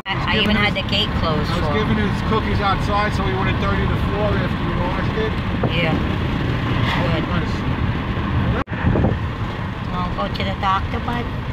I even had the gate closed I was for him. giving his cookies outside so he wouldn't dirty the floor after you washed it. Yeah. Good. Nice. Wanna go to the doctor, bud?